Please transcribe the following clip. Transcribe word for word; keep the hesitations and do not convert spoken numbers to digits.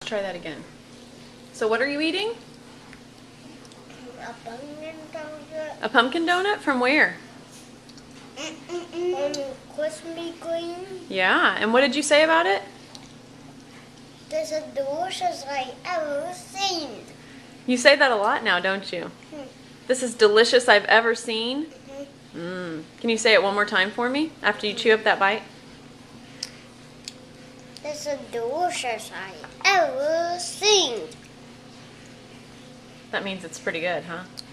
try that again. So what are you eating? A pumpkin donut. A pumpkin donut? From where? From Krispy Kreme. Yeah, and what did you say about it? This is the delicious I ever seen. You say that a lot now, don't you? Hmm. This is delicious I've ever seen. Mm-hmm. Mm. Can you say it one more time for me after you chew up that bite? This is the delicious I ever seen. That means it's pretty good, huh?